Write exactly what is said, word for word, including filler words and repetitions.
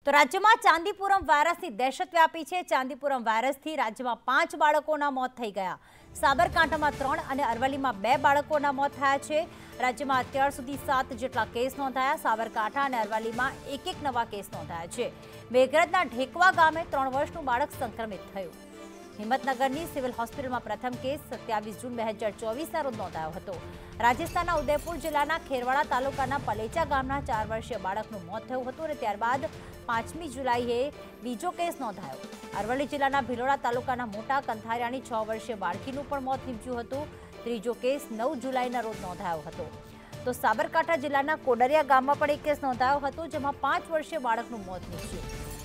તો રાજ્યમાં ચાંદીપુરમ વાયરસની દહેશત વ્યાપી છે। ચાંદીપુરમ વાયરસથી રાજ્યમાં પાંચ બાળકોના મોત થઈ ગયા। સાબરકાંઠામાં ત્રણ અને અરવલ્લીમાં બે બાળકોના મોત થયા છે। રાજ્યમાં અત્યાર સુધી સાત જેટલા કેસ નોંધાયા। સાબરકાંઠા અને અરવલ્લીમાં એક એક નવા કેસ નોંધાયા છે। મેઘરજના ઢેકવા ગામે ત્રણ વર્ષનું બાળક સંક્રમિત થયું। હિંમતનગરની સિવિલ હોસ્પિટલમાં પ્રથમ કેસ સત્યાવીસ જૂન બે હજાર ચોવીસના રોજ નોંધાયો હતો। રાજસ્થાનના ઉદયપુર જિલ્લાના ખેરવાડા તાલુકાના પલેચા ગામના ચાર વર્ષીય બાળકનું મોત થયું હતું અને ત્યારબાદ પાંચમી જુલાઈએ બીજો કેસ નોંધાયો। અરવલ્લી જિલ્લાના ભિલોડા તાલુકાના મોટા કંથારિયાની છ વર્ષીય બાળકીનું પણ મોત નીપજ્યું હતું। ત્રીજો કેસ નવ જુલાઈના રોજ નોંધાયો હતો। તો સાબરકાંઠા જિલ્લાના કોડરિયા ગામમાં પણ એક કેસ નોંધાયો હતો, જેમાં પાંચ વર્ષીય બાળકનું મોત નીપજ્યું।